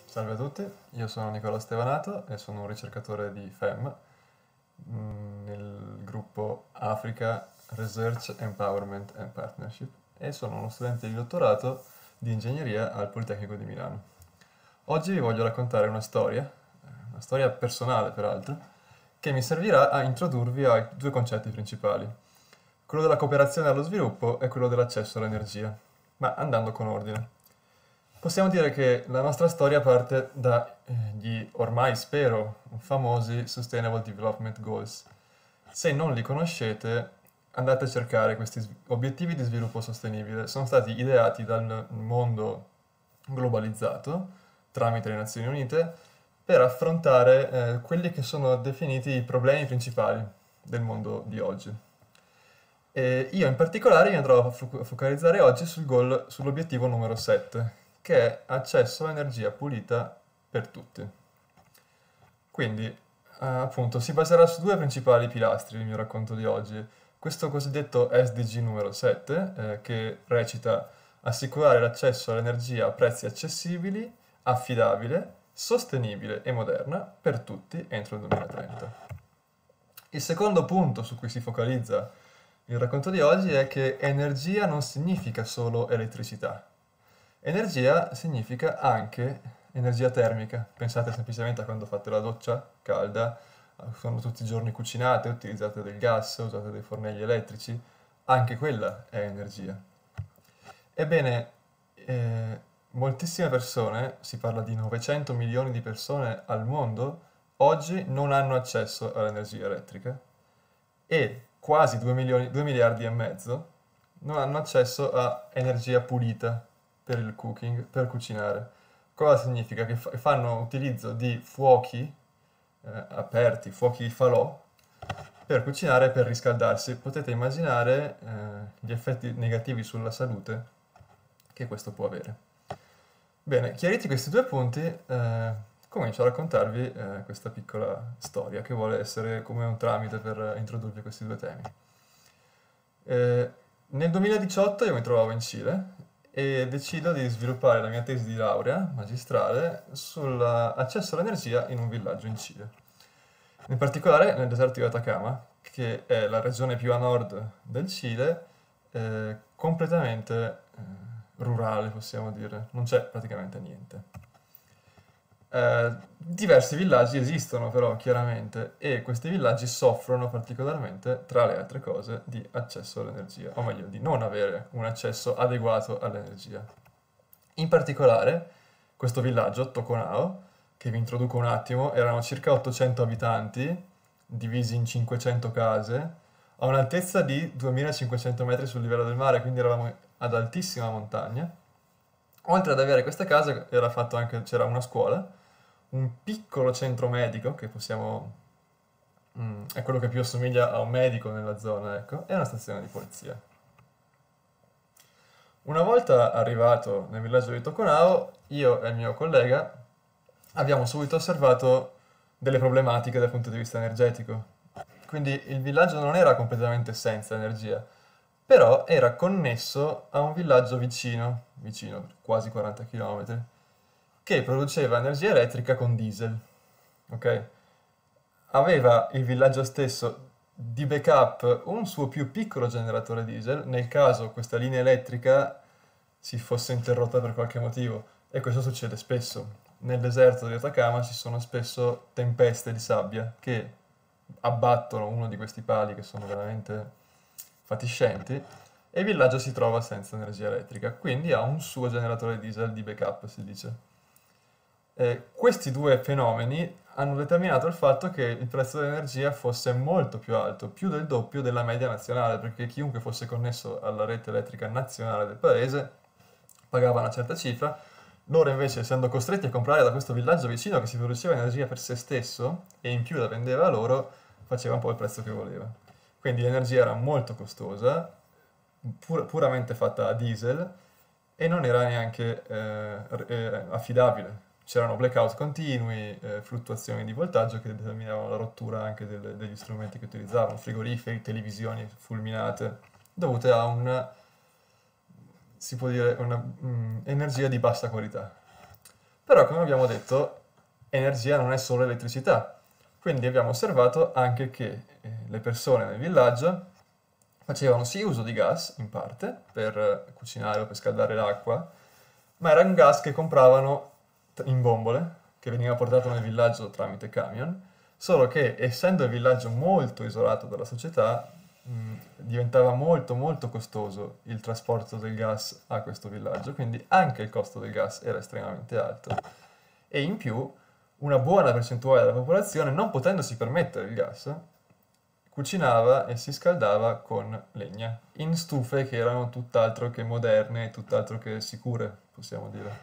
Salve a tutti, io sono Nicola Stevanato e sono un ricercatore di FEM nel gruppo Africa Research Empowerment and Partnership e sono uno studente di dottorato di ingegneria al Politecnico di Milano. Oggi vi voglio raccontare una storia personale peraltro, che mi servirà a introdurvi ai due concetti principali, quello della cooperazione allo sviluppo e quello dell'accesso all'energia, ma andando con ordine. Possiamo dire che la nostra storia parte dagli ormai, spero, famosi Sustainable Development Goals. Se non li conoscete, andate a cercare questi obiettivi di sviluppo sostenibile. Sono stati ideati dal mondo globalizzato, tramite le Nazioni Unite, per affrontare quelli che sono definiti i problemi principali del mondo di oggi. E io in particolare mi andrò a focalizzare oggi sull'obiettivo numero 7, che è accesso a energia pulita per tutti. Quindi, appunto, si baserà su due principali pilastri il mio racconto di oggi. Questo cosiddetto SDG numero 7, che recita assicurare l'accesso all'energia a prezzi accessibili, affidabile, sostenibile e moderna per tutti entro il 2030. Il secondo punto su cui si focalizza il racconto di oggi è che energia non significa solo elettricità. Energia significa anche energia termica. Pensate semplicemente a quando fate la doccia calda, quando tutti i giorni cucinate, utilizzate del gas, usate dei fornelli elettrici, anche quella è energia. Ebbene, moltissime persone, si parla di 900 milioni di persone al mondo, oggi non hanno accesso all'energia elettrica e quasi 2 miliardi e mezzo non hanno accesso a energia pulita per il cooking, per cucinare. Cosa significa? Che fanno utilizzo di fuochi aperti, fuochi di falò, per cucinare e per riscaldarsi. Potete immaginare gli effetti negativi sulla salute che questo può avere. Bene, chiariti questi due punti, comincio a raccontarvi questa piccola storia che vuole essere come un tramite per introdurvi questi due temi. Nel 2018 io mi trovavo in Cile e decido di sviluppare la mia tesi di laurea magistrale sull'accesso all'energia in un villaggio in Cile. In particolare nel deserto di Atacama, che è la regione più a nord del Cile, completamente rurale, possiamo dire, non c'è praticamente niente. Diversi villaggi esistono però chiaramente e questi villaggi soffrono particolarmente, tra le altre cose, di accesso all'energia, o meglio di non avere un accesso adeguato all'energia. In particolare questo villaggio, Tokonao, che vi introduco un attimo, erano circa 800 abitanti, divisi in 500 case, a un'altezza di 2500 metri sul livello del mare, quindi eravamo ad altissima montagna. Oltre ad avere questa casa c'era una scuola, un piccolo centro medico, che è quello che più assomiglia a un medico nella zona, ecco, e una stazione di polizia. Una volta arrivato nel villaggio di Tokonao, io e il mio collega abbiamo subito osservato delle problematiche dal punto di vista energetico. Quindi il villaggio non era completamente senza energia, però era connesso a un villaggio vicino, quasi 40 km, che produceva energia elettrica con diesel. Ok? Aveva il villaggio stesso di backup un suo più piccolo generatore diesel nel caso questa linea elettrica si fosse interrotta per qualche motivo, e questo succede spesso. Nel deserto di Atacama ci sono spesso tempeste di sabbia che abbattono uno di questi pali che sono veramente fatiscenti e il villaggio si trova senza energia elettrica, quindi ha un suo generatore diesel di backup, si dice. Questi due fenomeni hanno determinato il fatto che il prezzo dell'energia fosse molto più alto, più del doppio della media nazionale, perché chiunque fosse connesso alla rete elettrica nazionale del paese pagava una certa cifra, loro invece, essendo costretti a comprare da questo villaggio vicino che si produceva energia per se stesso e in più la vendeva a loro, faceva un po' il prezzo che voleva. Quindi l'energia era molto costosa, puramente fatta a diesel, e non era neanche affidabile. C'erano blackout continui, fluttuazioni di voltaggio che determinavano la rottura anche degli strumenti che utilizzavano, frigoriferi, televisioni fulminate, dovute a si può dire, una energia di bassa qualità. Però, come abbiamo detto, energia non è solo elettricità. Quindi abbiamo osservato anche che le persone nel villaggio facevano sì uso di gas, in parte, per cucinare o per scaldare l'acqua, ma era un gas che compravano in bombole, che veniva portato nel villaggio tramite camion, solo che essendo il villaggio molto isolato dalla società, diventava molto molto costoso il trasporto del gas a questo villaggio, quindi anche il costo del gas era estremamente alto. E in più, una buona percentuale della popolazione, non potendosi permettere il gas, cucinava e si scaldava con legna, in stufe che erano tutt'altro che moderne, tutt'altro che sicure, possiamo dire.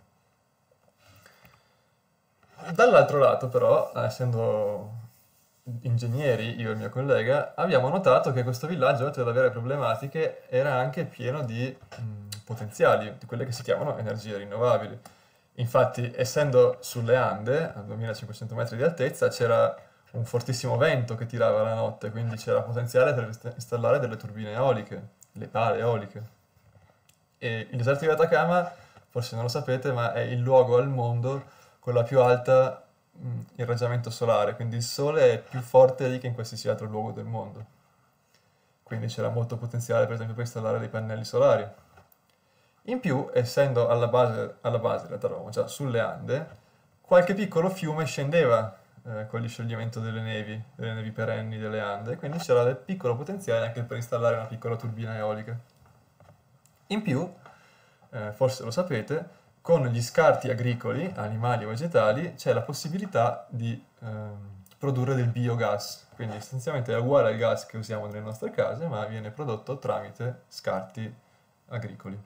Dall'altro lato, però, essendo ingegneri, io e il mio collega, abbiamo notato che questo villaggio, oltre ad avere problematiche, era anche pieno di potenziali, di quelle che si chiamano energie rinnovabili. Infatti, essendo sulle Ande, a 2500 metri di altezza, c'era un fortissimo vento che tirava la notte, quindi c'era potenziale per installare delle turbine eoliche, le pale eoliche. E il deserto di Atacama, forse non lo sapete, ma è il luogo al mondo con la più alta irraggiamento solare, quindi il sole è più forte lì che in qualsiasi altro luogo del mondo. Quindi c'era molto potenziale, per esempio, per installare dei pannelli solari. In più, essendo alla base, in realtà eravamo già sulle Ande, qualche piccolo fiume scendeva con gli scioglimento delle nevi perenni delle Ande, quindi c'era del piccolo potenziale anche per installare una piccola turbina eolica. In più, forse lo sapete, con gli scarti agricoli, animali o vegetali, c'è la possibilità di produrre del biogas, quindi essenzialmente è uguale al gas che usiamo nelle nostre case, ma viene prodotto tramite scarti agricoli.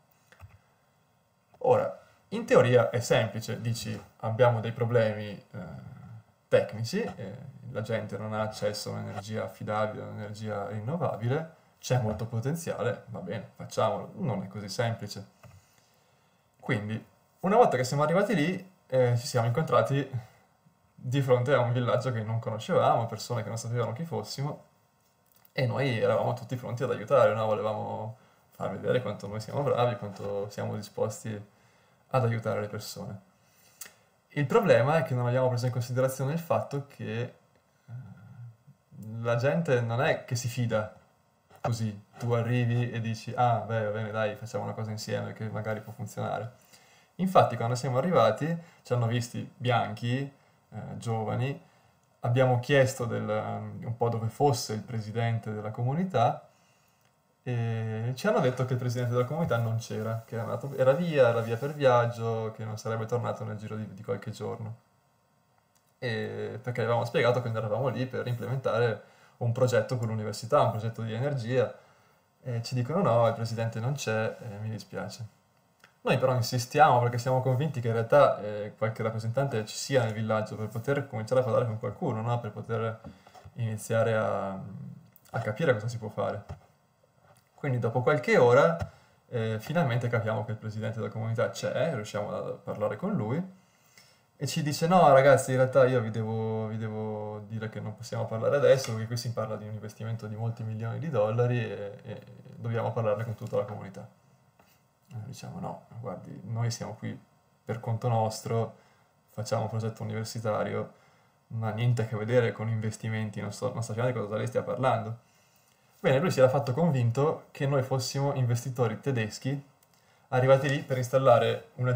Ora, in teoria è semplice, dici abbiamo dei problemi tecnici, la gente non ha accesso a un'energia affidabile, a un'energia rinnovabile, c'è molto potenziale, va bene, facciamolo, non è così semplice. Quindi, una volta che siamo arrivati lì, ci siamo incontrati di fronte a un villaggio che non conoscevamo, persone che non sapevano chi fossimo, e noi eravamo tutti pronti ad aiutare, no? Volevamo far vedere quanto noi siamo bravi, quanto siamo disposti ad aiutare le persone. Il problema è che non abbiamo preso in considerazione il fatto che la gente non è che si fida così, tu arrivi e dici ah beh va bene dai facciamo una cosa insieme che magari può funzionare. Infatti quando siamo arrivati ci hanno visti bianchi, giovani, abbiamo chiesto un po' dove fosse il presidente della comunità e ci hanno detto che il presidente della comunità non c'era, che era via per viaggio, che non sarebbe tornato nel giro di qualche giorno. Perché avevamo spiegato che noi eravamo lì per implementare un progetto con l'università, un progetto di energia, e ci dicono no, il presidente non c'è, mi dispiace. Noi però insistiamo perché siamo convinti che in realtà qualche rappresentante ci sia nel villaggio per poter cominciare a parlare con qualcuno, no? Per poter iniziare a capire cosa si può fare. Quindi dopo qualche ora finalmente capiamo che il presidente della comunità c'è, riusciamo a parlare con lui e ci dice no ragazzi in realtà io vi devo dire che non possiamo parlare adesso perché qui si parla di un investimento di molti milioni di dollari e dobbiamo parlarne con tutta la comunità. Diciamo no, guardi, noi siamo qui per conto nostro, facciamo un progetto universitario, non ha niente a che vedere con investimenti, non sappiamo di cosa lei stia parlando. Bene, lui si era fatto convinto che noi fossimo investitori tedeschi arrivati lì per installare un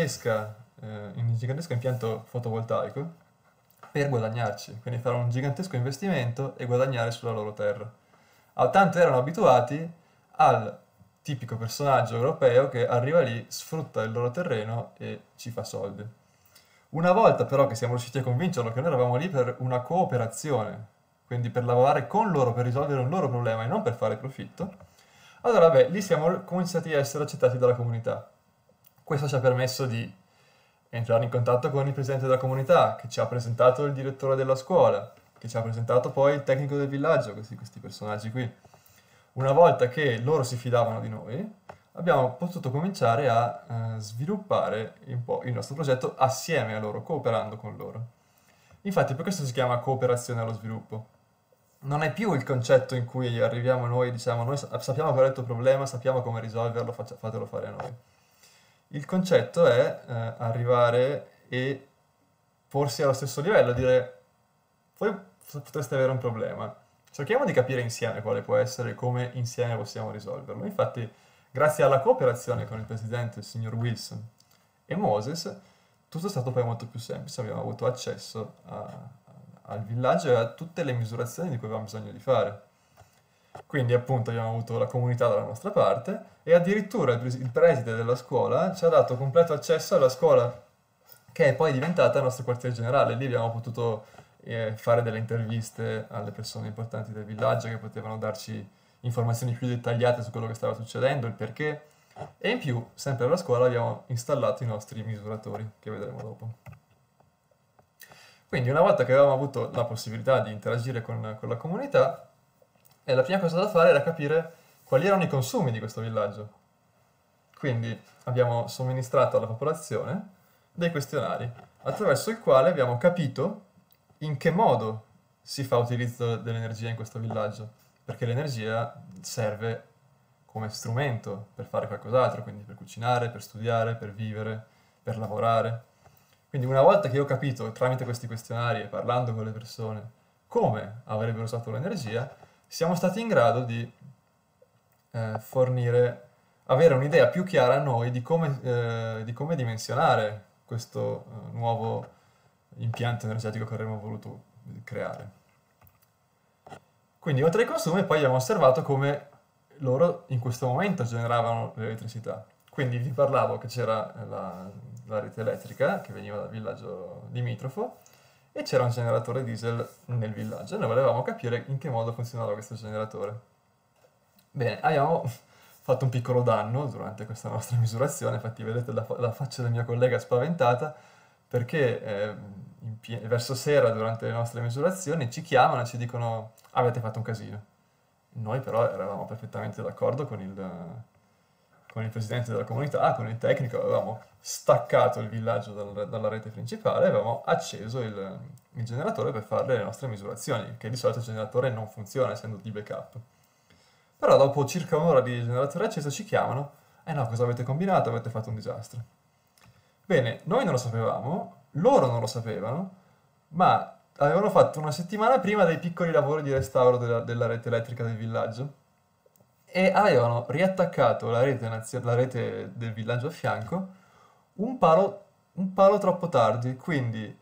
gigantesco impianto fotovoltaico per guadagnarci, quindi fare un gigantesco investimento e guadagnare sulla loro terra. Tanto erano abituati al tipico personaggio europeo che arriva lì, sfrutta il loro terreno e ci fa soldi. Una volta però che siamo riusciti a convincerlo che noi eravamo lì per una cooperazione, quindi per lavorare con loro, per risolvere un loro problema e non per fare profitto, allora beh, lì siamo cominciati a essere accettati dalla comunità. Questo ci ha permesso di entrare in contatto con il presidente della comunità, che ci ha presentato il direttore della scuola, che ci ha presentato poi il tecnico del villaggio, questi personaggi qui. Una volta che loro si fidavano di noi, abbiamo potuto cominciare a sviluppare un po' il nostro progetto assieme a loro, cooperando con loro. Infatti per questo si chiama cooperazione allo sviluppo. Non è più il concetto in cui arriviamo noi e diciamo noi sappiamo qual è il tuo problema, sappiamo come risolverlo, fatelo fare a noi. Il concetto è arrivare e porsi allo stesso livello, dire voi potreste avere un problema, cerchiamo di capire insieme quale può essere e come insieme possiamo risolverlo. Infatti, grazie alla cooperazione con il presidente, il signor Wilson e Moses, tutto è stato poi molto più semplice, abbiamo avuto accesso al villaggio e a tutte le misurazioni di cui avevamo bisogno di fare. Quindi appunto abbiamo avuto la comunità dalla nostra parte e addirittura il preside della scuola ci ha dato completo accesso alla scuola che è poi diventata il nostro quartiere generale. Lì abbiamo potuto fare delle interviste alle persone importanti del villaggio che potevano darci informazioni più dettagliate su quello che stava succedendo, il perché. E in più, sempre alla scuola, abbiamo installato i nostri misuratori, che vedremo dopo. Quindi una volta che avevamo avuto la possibilità di interagire con la comunità, la prima cosa da fare era capire quali erano i consumi di questo villaggio. Quindi abbiamo somministrato alla popolazione dei questionari, attraverso il quale abbiamo capito in che modo si fa utilizzo dell'energia in questo villaggio, perché l'energia serve come strumento per fare qualcos'altro, quindi per cucinare, per studiare, per vivere, per lavorare. Quindi una volta che io ho capito tramite questi questionari e parlando con le persone come avrebbero usato l'energia, siamo stati in grado di avere un'idea più chiara a noi di come dimensionare questo nuovo impianto energetico che avremmo voluto creare. Quindi oltre ai consumi poi abbiamo osservato come loro in questo momento generavano l'elettricità. Quindi vi parlavo che c'era la rete elettrica che veniva dal villaggio limitrofo e c'era un generatore diesel nel villaggio e noi volevamo capire in che modo funzionava questo generatore. Bene, abbiamo fatto un piccolo danno durante questa nostra misurazione, infatti vedete la faccia del mio collega spaventata perché verso sera durante le nostre misurazioni ci chiamano e ci dicono avete fatto un casino. Noi però eravamo perfettamente d'accordo con il presidente della comunità, con il tecnico, avevamo staccato il villaggio dalla rete principale e avevamo acceso il generatore per fare le nostre misurazioni, che di solito il generatore non funziona essendo di backup. Però dopo circa un'ora di generatore acceso ci chiamano, no, cosa avete combinato? Avete fatto un disastro. Bene, noi non lo sapevamo, loro non lo sapevano, ma avevano fatto una settimana prima dei piccoli lavori di restauro della rete elettrica del villaggio e avevano riattaccato la rete del villaggio a fianco un palo troppo tardi, quindi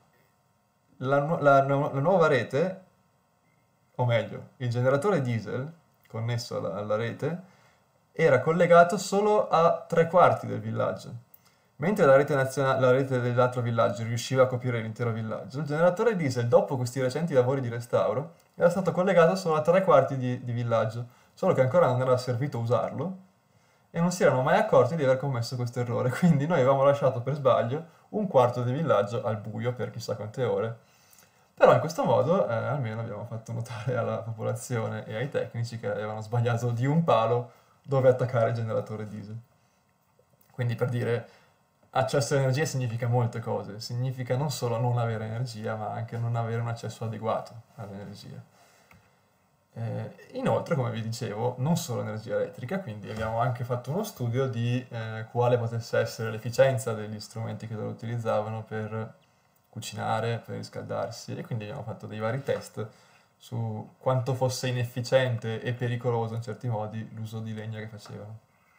la nuova rete, o meglio, il generatore diesel connesso alla rete era collegato solo a 3/4 del villaggio. Mentre la rete dell'altro villaggio riusciva a coprire l'intero villaggio, il generatore diesel, dopo questi recenti lavori di restauro, era stato collegato solo a 3/4 di villaggio, solo che ancora non era servito usarlo e non si erano mai accorti di aver commesso questo errore. Quindi noi avevamo lasciato per sbaglio un quarto di villaggio al buio per chissà quante ore. Però in questo modo almeno abbiamo fatto notare alla popolazione e ai tecnici che avevano sbagliato di un palo dove attaccare il generatore diesel. Quindi per dire, accesso all'energia significa molte cose, significa non solo non avere energia, ma anche non avere un accesso adeguato all'energia. Inoltre, come vi dicevo, non solo energia elettrica, quindi abbiamo anche fatto uno studio di quale potesse essere l'efficienza degli strumenti che loro utilizzavano per cucinare, per riscaldarsi, e quindi abbiamo fatto dei vari test su quanto fosse inefficiente e pericoloso in certi modi l'uso di legna che facevano.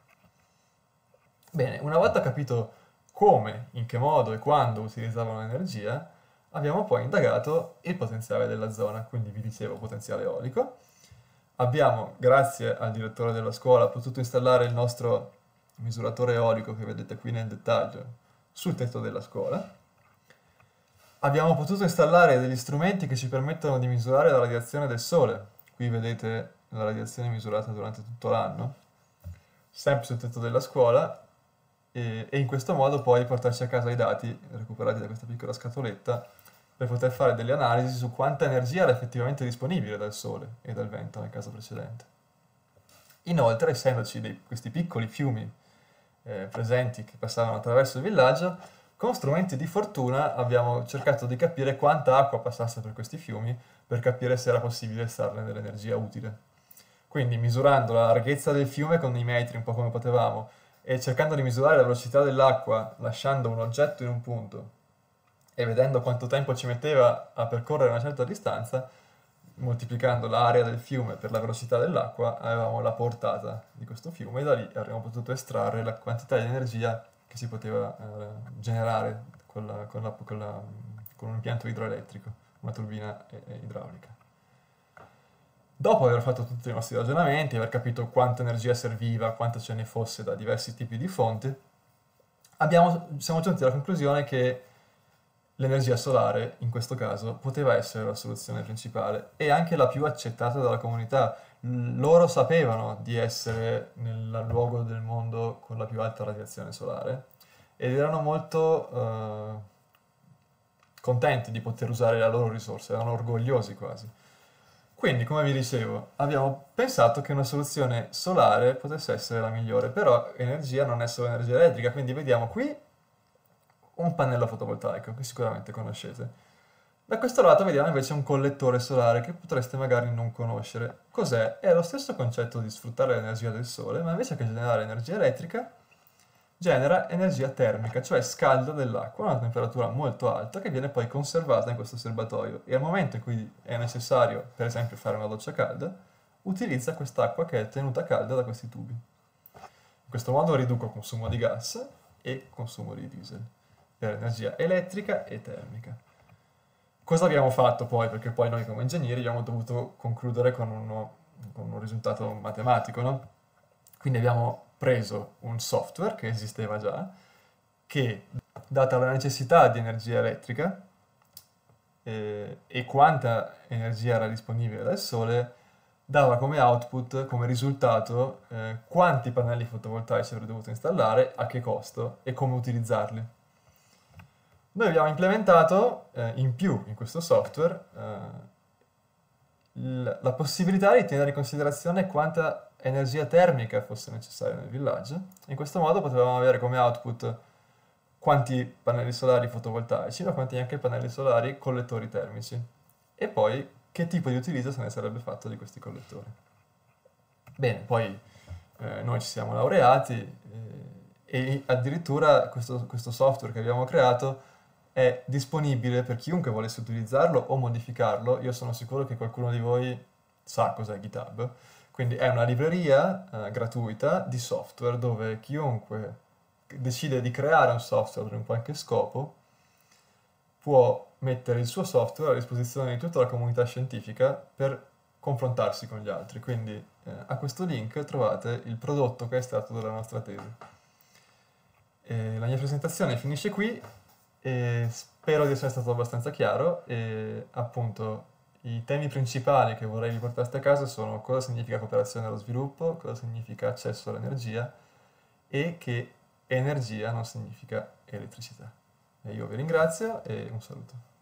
Bene, una volta capito come, in che modo e quando utilizzavano l'energia, abbiamo poi indagato il potenziale della zona, quindi vi dicevo potenziale eolico. Abbiamo, grazie al direttore della scuola, potuto installare il nostro misuratore eolico che vedete qui nel dettaglio sul tetto della scuola. Abbiamo potuto installare degli strumenti che ci permettono di misurare la radiazione del sole. Qui vedete la radiazione misurata durante tutto l'anno, sempre sul tetto della scuola, e in questo modo poi portarci a casa i dati recuperati da questa piccola scatoletta per poter fare delle analisi su quanta energia era effettivamente disponibile dal sole e dal vento nel caso precedente. Inoltre, essendoci questi piccoli fiumi presenti che passavano attraverso il villaggio, con strumenti di fortuna abbiamo cercato di capire quanta acqua passasse per questi fiumi per capire se era possibile estrarne dell'energia utile. Quindi misurando la larghezza del fiume con i metri un po' come potevamo e cercando di misurare la velocità dell'acqua lasciando un oggetto in un punto e vedendo quanto tempo ci metteva a percorrere una certa distanza, moltiplicando l'area del fiume per la velocità dell'acqua, avevamo la portata di questo fiume e da lì avremmo potuto estrarre la quantità di energia che si poteva generare con un impianto idroelettrico, una turbina idraulica. Dopo aver fatto tutti i nostri ragionamenti, aver capito quanta energia serviva, quanto ce ne fosse da diversi tipi di fonti, siamo giunti alla conclusione che l'energia solare, in questo caso, poteva essere la soluzione principale e anche la più accettata dalla comunità. Loro sapevano di essere nel luogo del mondo con la più alta radiazione solare ed erano molto contenti di poter usare la loro risorsa, erano orgogliosi quasi. Quindi, come vi dicevo, abbiamo pensato che una soluzione solare potesse essere la migliore, però energia non è solo energia elettrica, quindi vediamo qui un pannello fotovoltaico, che sicuramente conoscete. Da questo lato vediamo invece un collettore solare che potreste magari non conoscere. Cos'è? È lo stesso concetto di sfruttare l'energia del sole, ma invece che generare energia elettrica, genera energia termica, cioè scalda dell'acqua a una temperatura molto alta che viene poi conservata in questo serbatoio e al momento in cui è necessario, per esempio, fare una doccia calda, utilizza quest'acqua che è tenuta calda da questi tubi. In questo modo riduco consumo di gas e consumo di diesel per energia elettrica e termica. Cosa abbiamo fatto poi? Perché poi noi come ingegneri abbiamo dovuto concludere con un risultato matematico, no? Quindi abbiamo preso un software che esisteva già, che, data la necessità di energia elettrica e quanta energia era disponibile dal sole, dava come output, come risultato, quanti pannelli fotovoltaici avrei dovuto installare, a che costo e come utilizzarli. Noi abbiamo implementato in più in questo software la possibilità di tenere in considerazione quanta energia termica fosse necessaria nel villaggio. In questo modo potevamo avere come output quanti pannelli solari fotovoltaici, ma quanti anche pannelli solari collettori termici. E poi che tipo di utilizzo se ne sarebbe fatto di questi collettori. Bene, poi noi ci siamo laureati e addirittura questo software che abbiamo creato è disponibile per chiunque volesse utilizzarlo o modificarlo. Io sono sicuro che qualcuno di voi sa cos'è GitHub. Quindi è una libreria gratuita di software dove chiunque decide di creare un software per un qualche scopo può mettere il suo software a disposizione di tutta la comunità scientifica per confrontarsi con gli altri. Quindi a questo link trovate il prodotto che è stato della nostra tesi. La mia presentazione finisce qui e spero di essere stato abbastanza chiaro e appunto i temi principali che vorrei vi portaste a casa sono cosa significa cooperazione allo sviluppo, cosa significa accesso all'energia e che energia non significa elettricità. E io vi ringrazio e un saluto.